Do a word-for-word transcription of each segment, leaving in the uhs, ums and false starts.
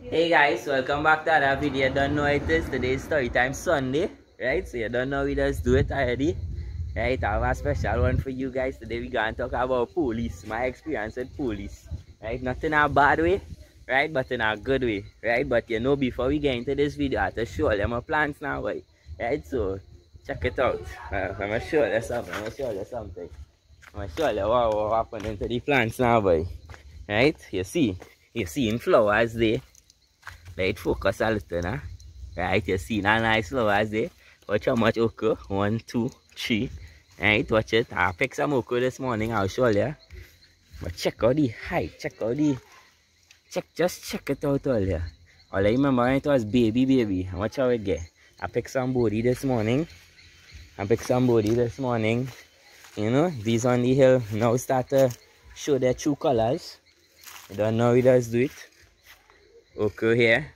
Hey guys, welcome back to another video. You don't know what it is. Today is Storytime Sunday, right? So you don't know we just do it already, right? I have a special one for you guys. Today we gonna talk about police, my experience with police, right? Not in a bad way, right? But in a good way, right? But you know, before we get into this video, I have to show them my plans now, right? Right? So check it out. Uh, I'm gonna show you something. I'm gonna show you something. I'm gonna show you what, what happened into the plants now, boy. Right? You see, you see in flowers there. Let it focus a little now. Right, you see that nice flowers there. Watch how much okra. One, two, three. Right, watch it. I picked some okra this morning, I'll show you. But check out the height. Check out the check just check it out all here. All I remember when it was baby baby. Watch how it get. I picked some body this morning. I picked some body this morning. You know, these on the hill now start to show their true colors. I don't know how it does do it. Okra here,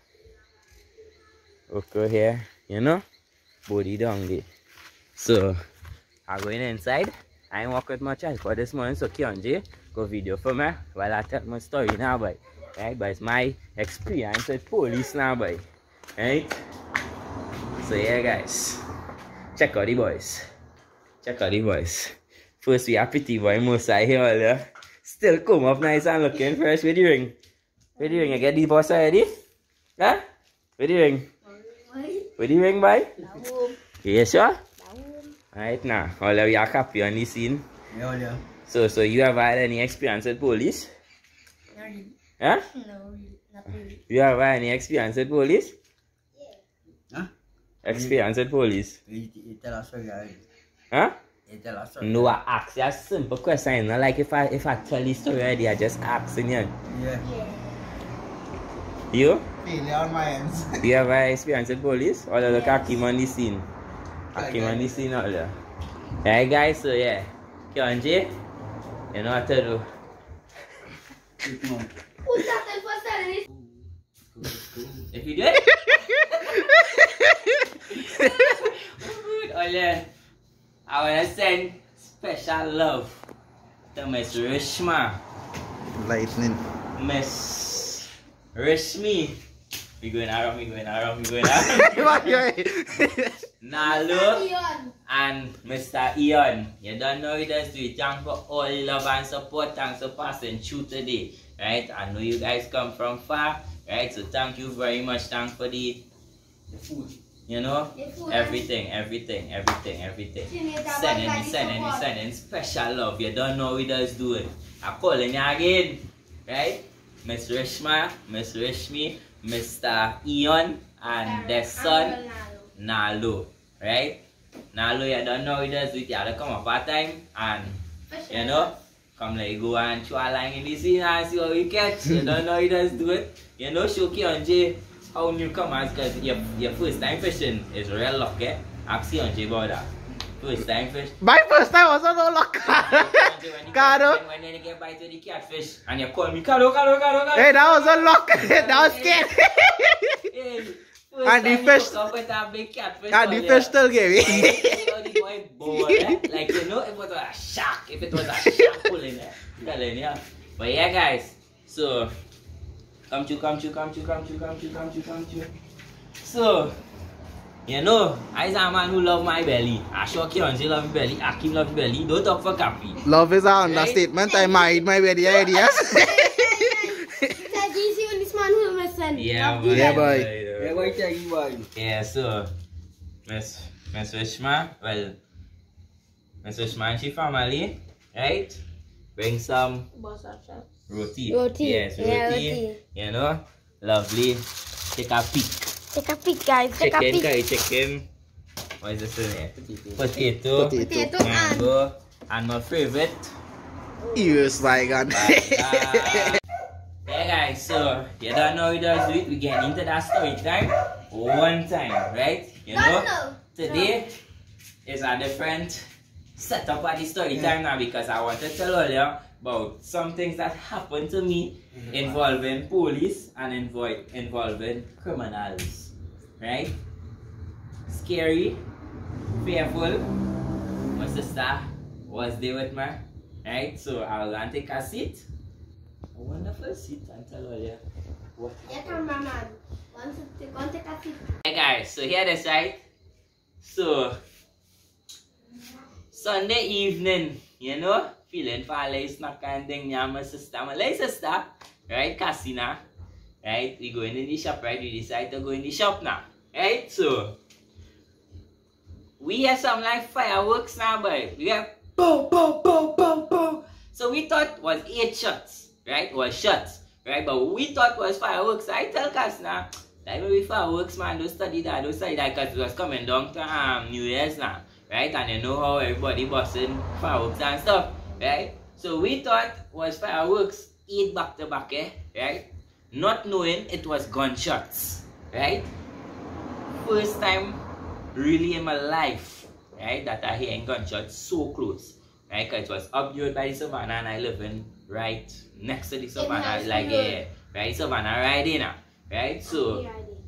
okra here, you know, body down there. So, I'm going inside. I ain't walk with my child for this morning, so Kionji, go video for me while I tell my story now, boy. Right, but it's my experience with police now, boy. Right? So, yeah, guys, check out the boys. Check out the boys. First, we have pretty boy Musa here, all there. Still come up nice and looking fresh with the ring. What are you doing? You get the boss already? Huh? What are you doing? What are you doing, boy? You sure? Right now, all of you are happy on the scene. Yeah, yeah. So, so you have had any experience with police? No, really. Huh? No, not really. You have had any experience with police? Huh? Experience with police? You, you tell us what you are. Huh? You tell us what No, I ask you a simple question. Not like if I if I tell you story already, I just asking you. Yeah. Yeah. You? Failure on my ends. You have had experience with police? Or look at Kim on the scene? Kim on the scene all there. Alright guys, so yeah. Kionji, you know what to do. Who's that the first time? If you do it, oh yeah. I wanna send special love to Miss Rishma. Lightning. Miss Rishmi. We going around, we going around, we going around. Nalo and Mister Ian. You don't know it does do it. Thanks for all the love and support. Thanks for passing through today. Right? I know you guys come from far. Right? So thank you very much. Thanks for the, the food. You know? Everything, everything, everything, everything. Sending me, sending me, sending special love. You don't know it does do it. I'm calling you again. Right? Miss Rishma, Miss Rishmi, Mister Ian, and their son, Nalo. Right? Nalo, you don't know it does do it. You have to come up part time and, you know, come like go and throw a line in the scene and see what we catch. You don't know it does do it. You know, show Kionji how newcomers, because your, your first time fishing is real luck, eh? Ask Kionji about that. First time fish. My first time was no luck. Caro. When, when you get bite with the catfish and you call me, Caro, Caro, Caro, Caro. Hey, that was a luck. That was scared. Hey, And the fish. With a big catfish. And the fish still gave me. The boy bored, eh? Like, you know, if it was a shark, if it was a shark pulling it. Telling you. But yeah, guys. So, come to, come to, come to, come to, come to, come to, come to. So, you know, I am a man who love my belly. I sure Kionji love my belly. Akim love my belly. Don't talk for Kapi. Love is an understatement. I made my very ideas. Yeah, boy. Yeah, boy. Yeah, boy. boy. Yeah, so, Miss Miss Rishma, well, Miss Rishma and she family, right? Bring some roti. Roti. Yes, roti. Yeah, roti. You know, lovely. Take a peek. Take a peek, guys. Take Chicken, a peek. curry chicken. What is this in here? Potato. Potato and Mango. And my favorite. Ears, my God. Yeah, guys, so you don't know who does it. We get into that story time one time, right? You know, today is a different setup at the story time now because I want to tell all you about some things that happened to me involving police and invo involving criminals, right? Scary, fearful. My sister was there with me, right? So I'll go and take a seat. A wonderful seat and tell all you What? Yeah, cameraman. Want to go and take a picture. Hey guys, so here this right. So Sunday evening, you know, feeling for a late snack and thing. Yeah, my sister, my late sister, right? Casina, right? We going in the shop, right? We decide to go in the shop now, right? So we have some like fireworks now, boy. We have boom, boom, boom, boom, boom. So we thought was eight shots, right? Was shots, right? But we thought was fireworks. I tell Casina, like maybe fireworks, man, don't study that, don't study that, because it was coming down to um, New Year's now, right? And you know how everybody busting fireworks and stuff, right? So we thought was fireworks, eight back to back, eh? Right? Not knowing it was gunshots, right? First time really in my life, right, that I hear gunshots so close, right? Because it was up here by the savannah and I live in right next to the savannah, like yeah, right? Savannah right in now, right? So,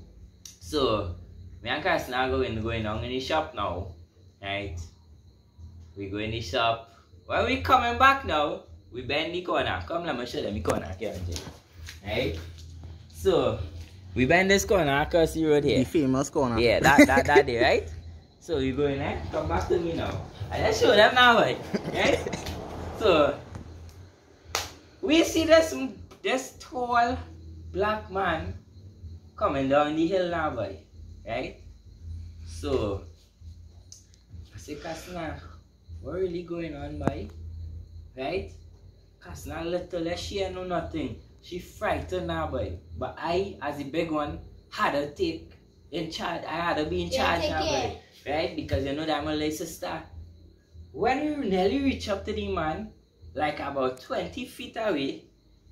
so me and Casina going going down in the shop now, right? We go in the shop. When we coming back now, we bend the corner. Come, let me show them the corner, right? So we bend this corner across the road here. The famous corner. Yeah, that that that day, right? So you go in there, come back to me now. I just show them now, right? Right? So we see this this tall black man coming down the hill now, boy. Right? So I say, Casina, what really going on, boy? Right? Casina little, she know nothing. She frightened now, boy. But I, as the big one, had to take in charge. I had to be in charge now, boy. Right? Because you know that I'm a little sister. When we nearly reach up to the man, like about twenty feet away,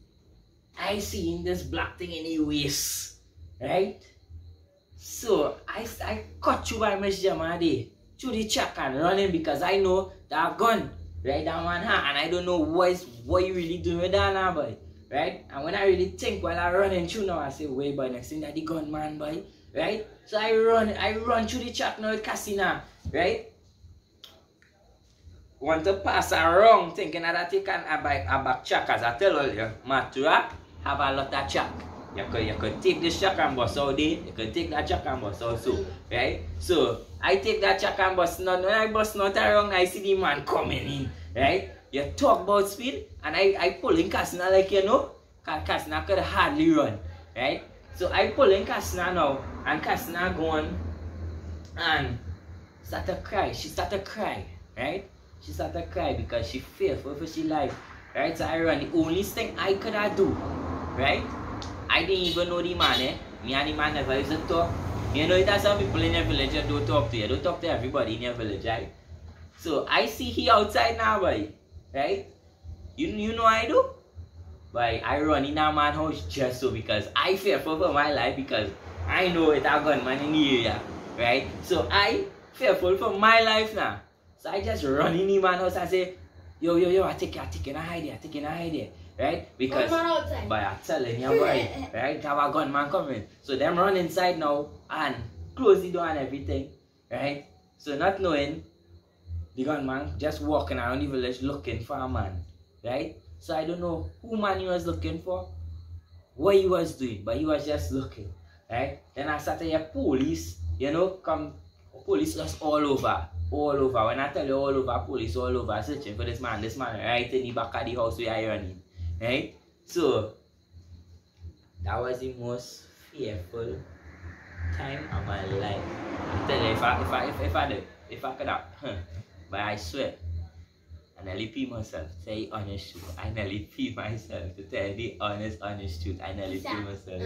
I seen this black thing in the waist. Right? So I, I cut you by Miss Jamadi to the check and running because I know that gun, right, that one hand, and I don't know what is what you really doing with that now, boy. Right? And when I really think while I running through now, I say, wait, boy, next thing that the gunman, boy. Right? So I run, I run through the track now with Casina, right? Want to pass around thinking that I take an, a, back, a back track, as I tell you, Matura have a lot of track. You could, you could take this track and bus out there, you could take that track and bus also, right? So I take that track and bus now, when I bus not around, I see the man coming in, right? You talk about speed, and I, I pull in Casina like you know, because Casina could hardly run, right? So I pull in Casina now, and Casina go on and start to cry. She start to cry, right? She start to cry because she fearful for she life, right? So I run. The only thing I could have do, right? I didn't even know the man, eh? Me and the man never used to talk. You know, there's some people in your village that don't talk to you. Don't talk to everybody in your village, right? So I see he outside now, boy. Right? You, you know I do? But I run in a man's house just so because I fearful for my life because I know it's a gunman in the area. Right? So I fearful for my life now. So I just run in the man's house and say, yo, yo, yo, I take it, I take it, I hide it, I take it, I hide it. Right? Because, but I'm telling you, boy, right? Have a gunman coming. So them run inside now and close the door and everything. Right? So not knowing, the gunman just walking around the village looking for a man, right? So I don't know who man he was looking for, what he was doing, but he was just looking, right? Then I started to hear police, you know, come, police just all over, all over. When I tell you all over, police all over searching for this man, this man right in the back of the house where I running, right? So that was the most fearful time of my life. I tell you, if I, if I, if, if I did, if I could have, huh. But I swear, I nearly pee myself. Say honest truth. I nearly pee myself. To tell the honest, honest truth. I nearly pee myself.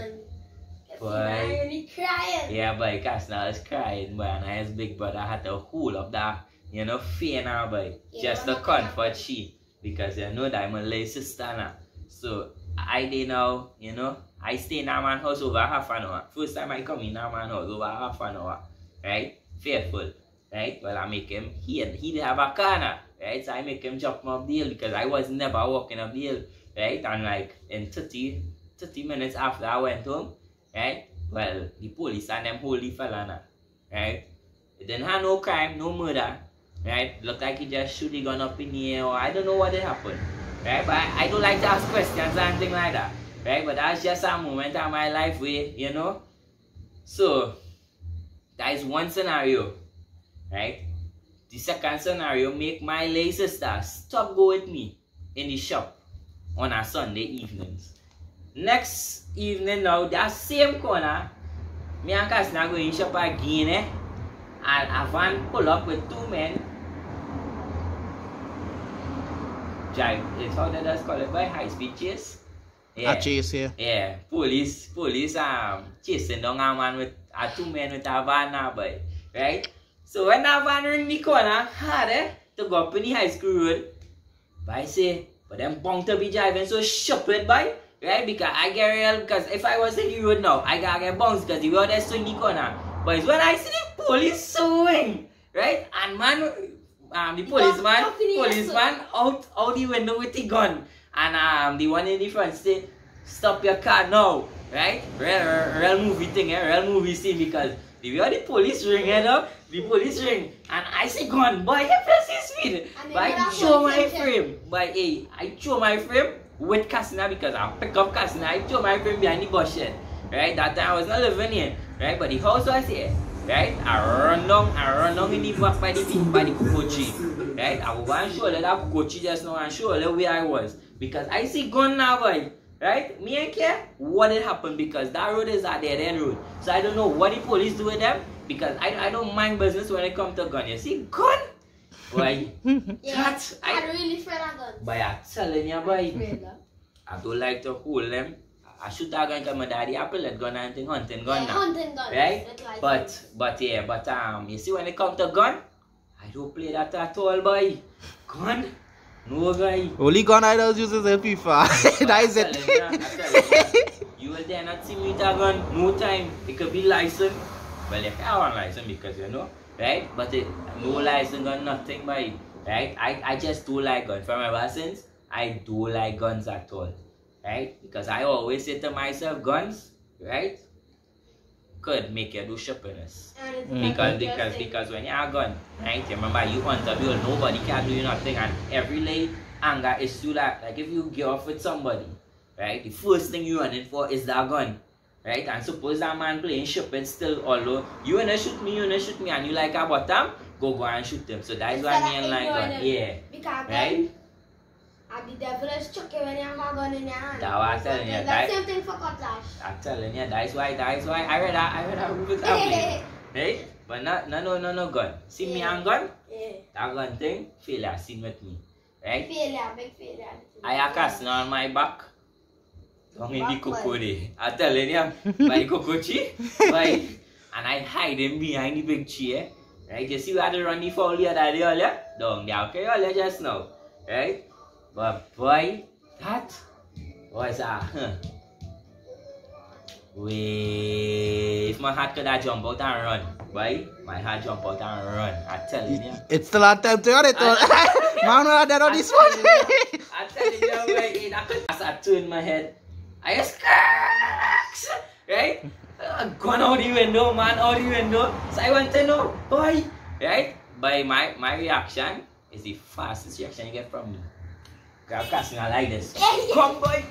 Boy. Yeah, boy, Casina was crying, boy, and his big brother had to hold up that, you know, fear now, boy. Yeah, just to comfort she. Because you know that I'm a little sister now. So I did now, you know, I stay in a man's house over half an hour. First time I come in a man's house over half an hour. Right? Fearful. Right? Well, I make him, he, he didn't have a car now, right? So I make him jump off the hill because I was never walking up the hill, right? And like in thirty, thirty minutes after I went home, right? Well, the police and them hold the fella now, right? It didn't have no crime, no murder, right? Looked like he just shoot the gun up in the air or I don't know what had happened, right? But I, I don't like to ask questions and things like that, right? But that's just a moment of my life where, you know. So, that is one scenario, right? The second scenario, make my lay sister stop go with me in the shop on a Sunday evenings. Next evening now, that same corner, me and Kasna go in shop again, eh? And a van pull up with two men. Drive, it's how they just call it by high speed chase. Yeah. A chase, yeah. Yeah, police, police um chasing down a man with a two men with a van now, boy. Right? So when that van ring the corner, hard eh, to go up in the high school road, but I say, but them bound to be driving so stupid, boy. Right? Because I get real, because if I was in the road now, I gotta get bounced because the road is so in the corner. But it's when I see the police swing, right? And man, um, the policeman, policeman out, out the window with the gun. And um, the one in the front say, stop your car now, right? Real, real movie thing, eh? Real movie scene, because the way the police ring it up, the police ring, and I say gun, boy, you press his speed. But I show my frame, but hey, I show my frame with Kasna because I pick up Kasna, I show my frame behind the bush, right? That time I was not living here, right? But the house was here, right? I run down, I run down in the back by the by the cocoa tree, right? I will go and show that cocoa tree just now and show where I was. Because I see gun now, boy. Right? Me ain't care what had happened because that road is a dead end road. So I don't know what the police do with them. Because I, I don't mind business when it comes to gun. You see, gun? Boy, Yeah, that I I really afraid of guns. Boy, I'm telling you, boy. Afraid of. I don't like to hold them. I shoot a gun because my daddy a pellet gun and thing hunting gun Yeah, now. hunting guns. Right? That's like But it. but yeah, but um you see when it comes to gun, I don't play that at all, boy. Gun? No guy. Only gun I was using is a FIFA. That is it. You will dare not see me with a gun, no time. It could be license. Well, you can't want license because you know, right? But it, no license gun, nothing by it, right? I, I just do like guns. From ever since, I do like guns at all, right? Because I always say to myself, guns, right, could make you do shoppiness. And it's Mm. Because like because interesting. because when you have a gun, right? You remember you hunt a bill, nobody can do you nothing, and every lay anger is to that. Like if you get off with somebody, right? The first thing you running for is that gun, right? And suppose that man playing shopping still, although you wanna shoot me, you wanna shoot me, and you like a bottom, go go and shoot them. So that is why me and like gun, yeah, Because right? and the devil is chucky when you have a gun in your hand. That was I telling you, That's that- the same thing for cutlass. I'm telling you, that is why, that is why I read that, I read that rule that way, right? But not no no no no gun. See me and gun. Yeah. That gun thing, failure seen with me, right? Failure, big failure. I have casting on my back. Down in the Back cocoa leg. day. I'm telling you, by the cocoa tree, by, and I hide him behind the big tree, eh? Right? You see where they run the foul the other day, earlier? Down there, okay, earlier just now, right? But boy, that was a, huh. Wait, if my heart could have jump out and run, boy, my heart jump out and run. I'm telling you. It's still a time to run it. Man, we're dead on this one. I'm telling you, boy, that could as I turn my head, I just cracks, right? Uh, gone out the window, man, out the window. So I want to know, boy, right? By my my reaction is the fastest reaction you get from me. Grab casting like this. Come, boy.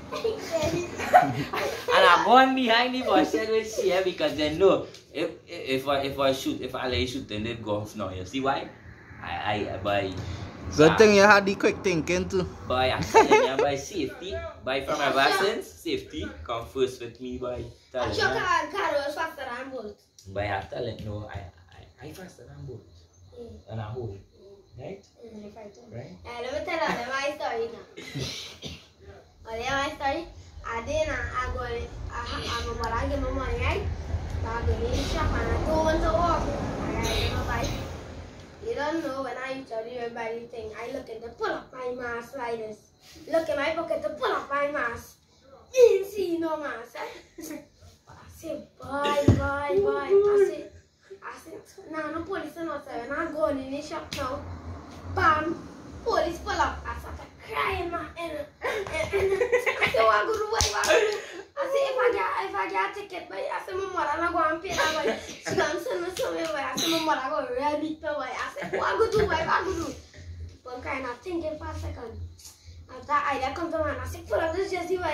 And I'm going behind the bush with share because they know if if I if I shoot, if I let you shoot, then they go off now. You see why? I I by. Good thing you had the quick thinking too. Boy, I'm telling you, by safety, by from my vaccines, safety come first with me, boy. I'm Telling sure you. car was faster than both. Boy, I'm telling you, no, I I I faster than both. Yeah. And I hold, right? Mm, if I tell. Right? Uh, let me tell you my story now. Oh, yeah, my story. I did not. I go. I I'm a I give my money, right? So I go in the shop and I don't want to walk. I give my bike. You don't know when I used to remember anything. I look at the pull up my mask like this. Look in my pocket to pull up my mask. You didn't see no mask. Eh? But I say, boy, boy, boy. I say, I say, no, no police are not there. When I go in the shop now, bam, police pull up. I started crying, man. And, and, and, I say, what I go do? What I go do? I say, if I get, if I get a ticket, but I say, my mother not go and pay that boy. She gonna send me somewhere, boy. I say, my mother go real beat me, boy. I say, what I go do? What I go do? But I'm kind of thinking for a second. After that idea come to mind, I say, pull up this jersey, boy.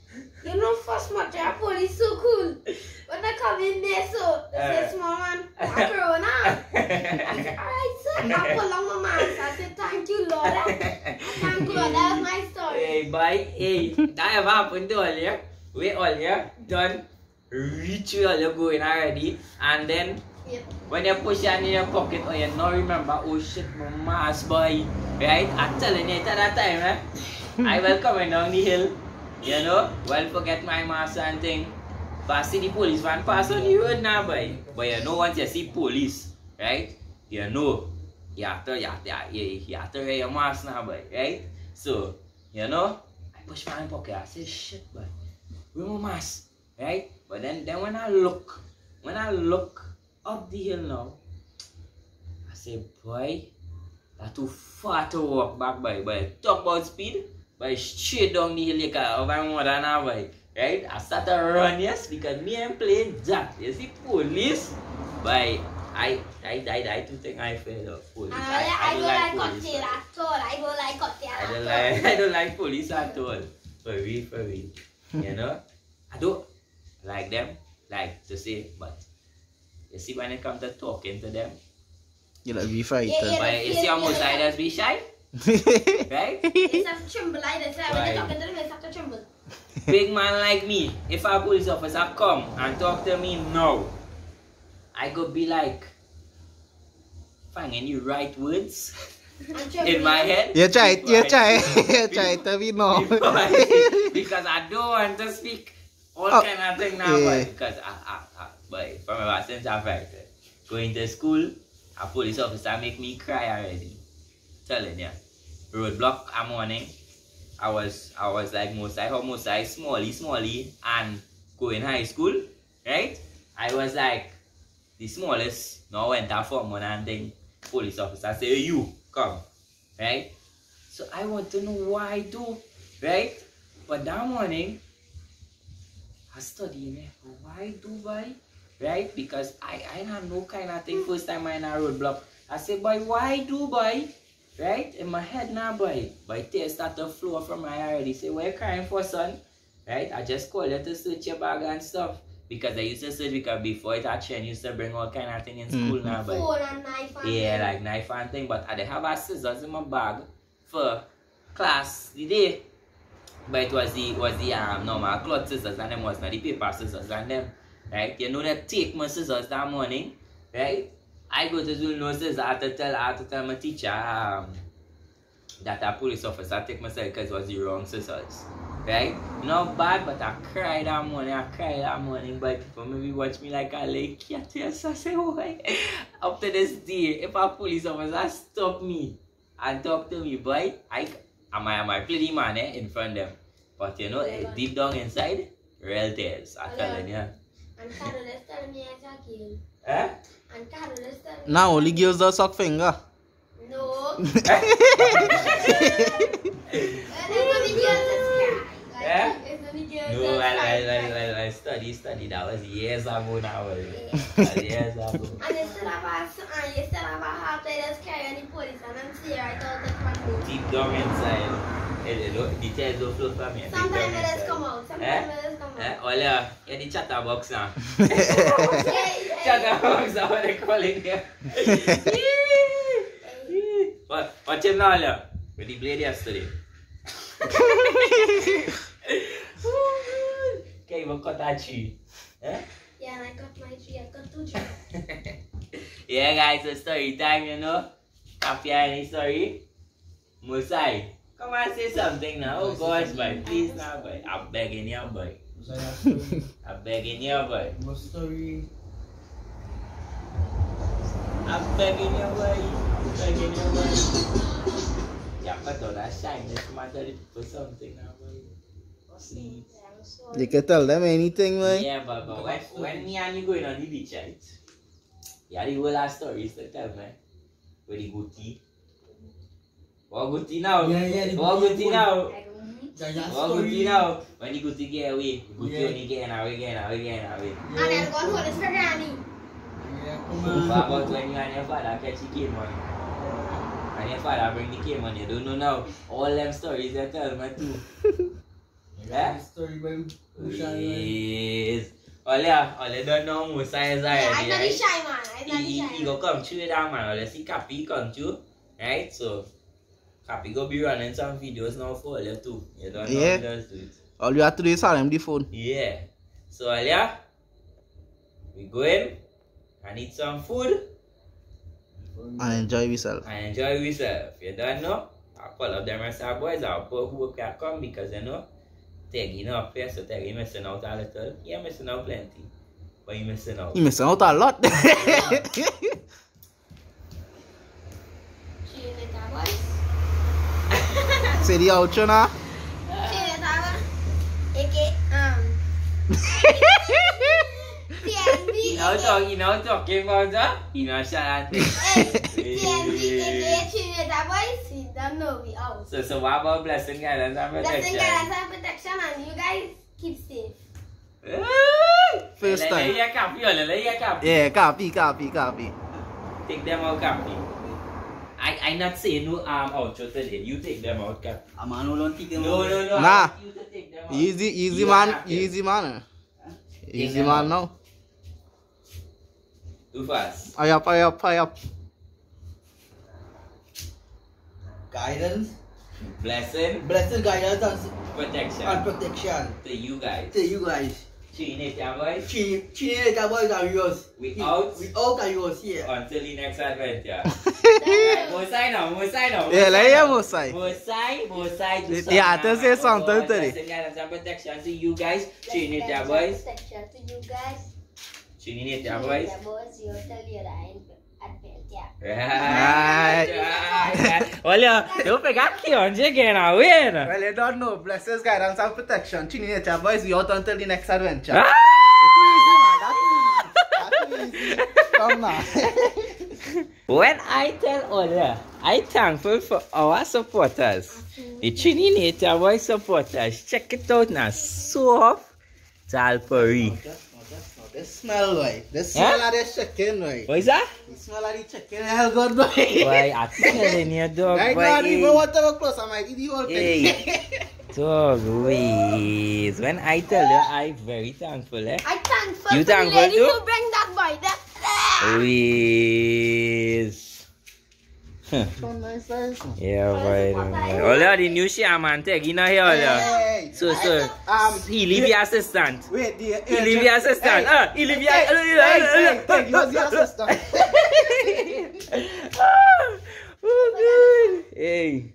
You know, first month, the police so cool. When they come in there, so they say, Uh. small man, I'm corona. I said, alright, sir. I pull on my man. I said, thank you, Lord. I thank God. That was my story. Hey, boy, hey, that ever happened to all you? We all you done reach you all you going already, and then Yep. when you push it in your pocket, or you not remember, oh shit, my mask, boy, right? I'm telling you, at that time, eh? I was coming down the hill, you know, well, forget my mask and thing. But I see the police van pass on the road now, boy. But you know, once you see police, right? You know, you have to, you have to, you, you have to wear your mask now, boy, right? So, you know, I push my pocket, I say, shit, boy, where my mask, right? But then, then when I look, when I look up the hill now, I say, boy, that's too far to walk back, boy. But talk about speed, but straight down the hill, you can over more than an hour, right? I start to run, yes, because me and playing Jack. You see, police, but I, I, I, I do think I failed of police. And I, I, I, don't don't like like police. cocktail at all. I don't like cocktail I at don't all. like, I don't like police at all. For real, for real. You know? I don't like them, like to say, but you see when it comes to talking to them, You like be fighter. Yeah, yeah. but you see how most iders be shy, right? It's have to tremble like this. When Right. they talking to them, it's have to tremble. Big man like me, if a police officer come and talk to me now, I could be like, finding the right words And tremble. in my head. You try, before you I try, speak. you try to be no. Before I- because I don't want to speak all Oh, kind of thing now, yeah. boy. Because I, I, I, boy, from ever since I fighter, going to school, a police officer make me cry already. Telling you, roadblock a morning. I was, I was like most I, how most I smally, smally, and going high school, right? I was like the smallest. Now went to form one and thing. Police officer say, hey, you come, right? So I want to know why I do, right? But that morning, I study me. Why do boy? Right? Because I, I have no kind of thing first time I in a roadblock. I say, boy, why do boy? Right? In my head now, boy. Boy, tears start to flow from my eye already. Say, what you crying for, son? Right? I just call you to search your bag and stuff. Because I used to search because before it had trend, used to bring all kind of thing in school Mm. now, boy. Phone and knife and Yeah, thing. like knife and thing, but I did have a scissors in my bag for class the day. But it was the was the um normal cloth scissors and them was not the paper scissors and them. Right? You know they take my scissors that morning, right? I go to school no scissors, I had to tell I had to tell my teacher um that a police officer take myself because it was the wrong scissors. Right? Not bad, but I cried that morning, I cried that morning, but people maybe watch me like a like cat. Yes, I say, why? Up to this day, if a police officer stop me and talk to me, boy, I am I am I play the man eh, in front of them. But you know, eh, deep down inside, real tears. I tell you. And Carol is telling me it's a kill. Eh? And Carol is telling me. Now only girls that suck finger. No. And it's only girls that cry. Like, Eh? It's only girls No, that well, cry. well, well, well, well, study, study. That was years ago now. Well. That was years ago. And you still have a, and you still have a heart that just carry any police and I'm see right out the front door. Deep down inside. Eh, the the tears don't flow from here. Deep Sometimes down it just inside. come out. Sometimes Eh? it just come Eh? out. Oh, yeah. Yeah, the chatterbox now. Yeah, yeah. Chatterbox, that's what they call it here. What? Watch him now, yeah. With the blade yesterday. Okay, we'll cut that tree. Eh? Yeah, and I got my tree. I got two trees. Yeah, guys, it's story time, you know. Copy any story? Musai, come and say something now. Oh, gosh, boy. Please now, boy. I'm begging you, boy. I'm begging you, boy. What story? I'm begging you, boy. I'm begging you, boy. Yeah, but don't that shine. Let's matter for something now, boy. Please. You can tell them anything, man. Yeah, but, but when, when me and you going on the beach, right? Yeah, the whole last stories to tell me. With the good tea. What good tea now? Yeah, yeah, the What good good tea tea now? Yeah, yeah, What good tea story. now? When the good tea get away, good tea Yeah. only getting away, getting away, getting away. And then gone hold his Ferrari. Yeah, come What on. about when you and your father catch the cane money? And your father bring the cane money, you don't know now. All them stories they tell me too. Yeah? Story by Musa. Yes. Olha, olha, don't know Musa is Yeah, I'm already, not the right? shy man. I'm not the He, shy he man. go come through that man. Olha, see Cappy come through. Right? So, Cappy go be running some videos now for Olha too. You don't know Yeah. how he does do it. All you have to do is hand him the phone. Yeah. So, Olha, we go in and eat some food And enjoy yourself. and enjoy yourself. You don't know? I'll call up them rest of our boys. I'll put who can come because you know, Teggy up here, so Teggy missing out a little. Yeah, missing out plenty. But you missing out. You missing out a lot. Chinita boys. Say the outro now. Chinita boys. A K um. T N B. You know talking, you know talking about that? You know shut T N B. A K Chinita boys. We don't know we out. So so what about blessing guidance and Blessing, protection? guidance, and protection, and you guys keep safe. First Let time. you copy, let you copy. Yeah, copy, copy, copy. Take them out, copy. I I not say no um outro today. You take them out, copy. A man who don't think No no no. Nah. I want you to take them out. Easy, easy You man, are happy. easy man. Easy them man out. now. Too fast. Hurry up, hurry up, hurry up. Guidance, Blessing, blessing, guidance, and, protection and protection to you guys. to you guys. Tune it, your boys. Chini, Chini, the boys are yours. We out. We out are yours here. Until the next adventure. Mosai now, Mosai now. Yeah, let him Mosai. Mosai, Mosai. do Yeah, I have to say something now. something today. Blessing, guidance, and protection to you guys. Tune it, your boys. Protection to you guys. Tune it, your boys. Your boys, you tell you that adventure. Right. Right. Olha, eu pegar aqui, onde é que é na win? Well, you don't know. Blessings, guidance, and protection. Chini nature boys, we out until the next adventure. Ah! It's easy, man. That's easy. That's easy. Come now. When I tell Ola, I thankful for our supporters. The Trininator Boy supporters. Check it out now. Soft Talpuri. This smell, boy. The smell Huh? of the chicken, boy. What is that? The smell of the chicken, hell good, boy. Boy, I'm telling you, dog. I Boy, can't even hey. want to go close. I might eat the whole thing. Hey. Dog, wait. When I tell you, I'm very thankful, eh? I thankful You for the thankful lady too? who bring that boy there. Wait. Huh. So nice, nice. Yeah, boy. boy. Ola, the new shaman tag, you know here, Ola. Hey. So, so, Um, he leave your assistant. Wait, the He leave your assistant. Hey. Ah, he leave your Hey, hey, hey, hey, he was your assistant. Oh, good. Hey.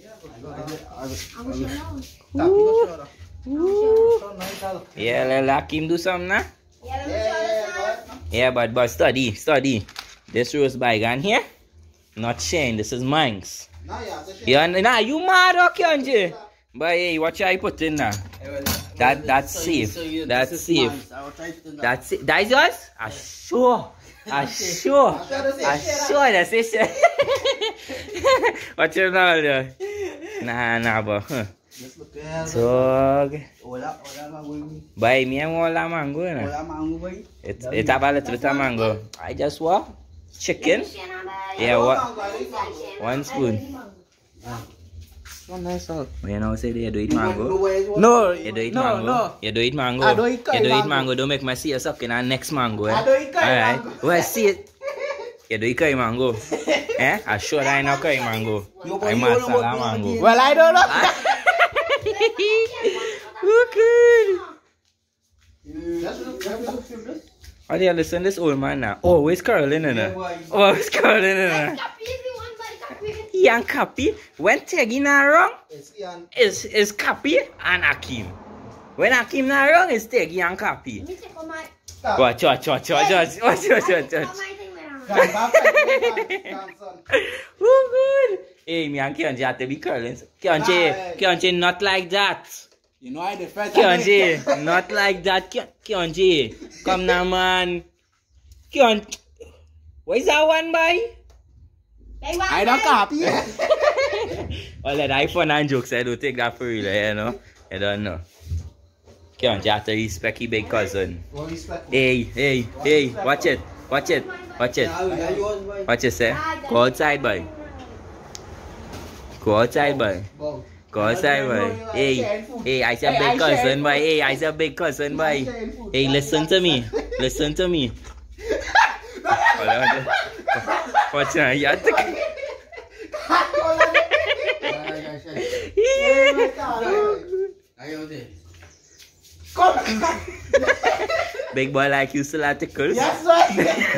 Yeah, let Lakim do something now. Yeah, let me show you some. Yeah, but but study, study. This rose bygone here. Not Shane, this is mine's. Yeah, nah, you mad or Kanje? But hey, what you put in now? That that's safe. That's safe. That's it. That is yours? Ah, sure. Ah, sure. Ah, sure. That's it. What you know there? Nah, nah, but huh. Dog. Buy me a wala mango, na. It it have a little bit of mango. I just what? Chicken. Yeah, what? One spoon. One nice one. You know, say they do eat mango. No, You do eat no, mango. no. You do eat mango. I don't eat You do eat mango. mango. Don't make me see you sucking on next mango. Eh? I don't eat curry Alright. mango. Well, see it. You do eet curry mango. Eh? I sure I know curry mango. I masala mango. Well, I don't know. Okay. Oh, yeah, listen, this old man now. Always curling in there. Always curling in there. Copy if you want, but copy. He and Cappy, when Teggy not wrong, It's Ian. is is Cappy and Akim. When Akim not wrong, it's Teggy and Cappy. Let me check on my. Watch, watch, watch, watch, watch, watch, watch, watch, On watch. my thing where I'm at. Oh, good. Hey, me and Kionji have to be curling. Kionji, Kionji, not like that. You know I defend. Kionji, not like that. Ki- Kionji, come now, man. Kion, what is that one, boy? Big one, I don't big. copy. All that iPhone and jokes, I don't take that for real, you know? I don't know. Kionji have to respect his big cousin. Hey, hey, hey, watch it, watch it, watch it. Watch it, say. Go outside, boy. Go outside, boy. Go course I will. Hey, hey, I say big cousin boy. Hey, I say big cousin boy. Hey, listen to me. Listen to me. Watch out, you have to. Big boy like you still have to curse? Yes, right.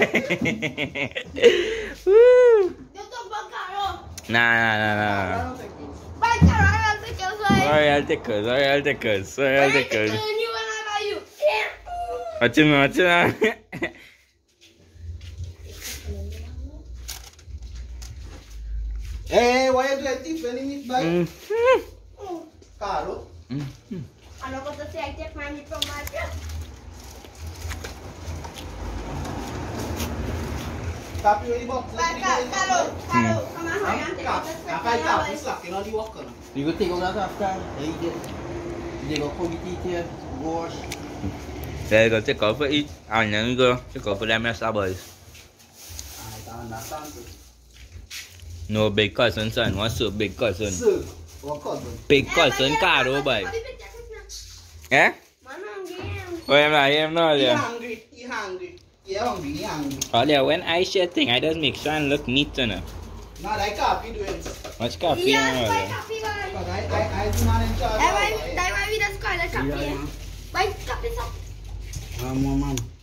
Woo. Yo tô bancaro. Nah, nah, nah, nah. Bancaro, I'll take you. Sorry, I'll take curse. Sorry, I'll take curse. Sorry, I'll take curse. You and you. Watch him, watch him. Hey, why you doing Tiffany meat bag? Mm-hmm. Caro. Mm-hmm. I'm not going to say I take my meat from my trip. Copy ready box. Caro, Caro, come on, hurry and take this. Copy copy slacking on the walk on. You go take out that after. Hey, you go put it here. Wash. There you go, take off for it. And then you go take off for them extra boys. I understand. No big cousin, son. What's up, big cousin? Sir, what cousin? Big cousin, Caro, boy. Eh? Man, hungry. Oh, I'm not, I'm not He there. hungry. He hungry. He hungry. He hungry. Oh, yeah, when I share thing, I just make sure and look neat, you know. Not like copy doing. What's coffee? Yes, and all buy that? coffee, guys. But I, I, I do not enjoy That why, that why we just call it coffee. Buy coffee, so. Mama, mama.